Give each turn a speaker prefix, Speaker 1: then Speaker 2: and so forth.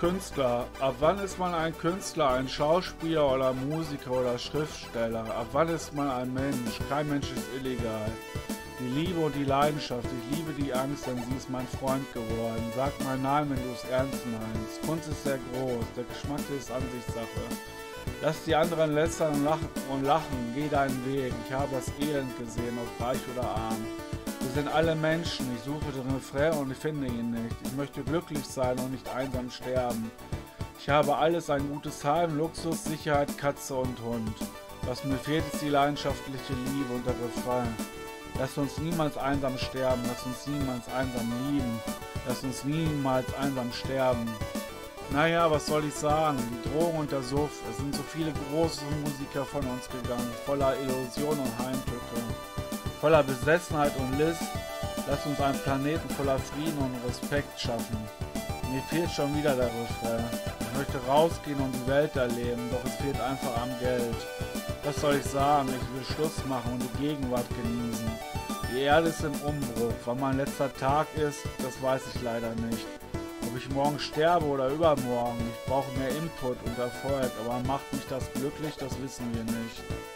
Speaker 1: Künstler. Ab wann ist man ein Künstler, ein Schauspieler oder Musiker oder Schriftsteller? Ab wann ist man ein Mensch? Kein Mensch ist illegal. Die Liebe und die Leidenschaft, ich liebe die Angst, denn sie ist mein Freund geworden. Sag mal nein, wenn du es ernst meinst. Kunst ist sehr groß, der Geschmack ist Ansichtssache. Lass die anderen lästern und lachen, geh deinen Weg. Ich habe das Elend gesehen, ob reich oder arm. Wir sind alle Menschen, ich suche den Refrain und ich finde ihn nicht. Ich möchte glücklich sein und nicht einsam sterben. Ich habe alles, ein gutes Heim, Luxus, Sicherheit, Katze und Hund. Was mir fehlt, ist die leidenschaftliche Liebe und der Refrain. Lass uns niemals einsam sterben, lass uns niemals einsam lieben. Lass uns niemals einsam sterben. Naja, was soll ich sagen? Die Drogen und der Suff. Es sind so viele große Musiker von uns gegangen, voller Illusion und Heimtücke, voller Besessenheit und List. Lass uns einen Planeten voller Frieden und Respekt schaffen. Mir fehlt schon wieder der Refrain. Ich möchte rausgehen und die Welt erleben, doch es fehlt einfach am Geld. Was soll ich sagen? Ich will Schluss machen und die Gegenwart genießen. Die Erde ist im Umbruch. Wann mein letzter Tag ist, das weiß ich leider nicht. Ob ich morgen sterbe oder übermorgen, ich brauche mehr Input und Erfolg, aber macht mich das glücklich, das wissen wir nicht.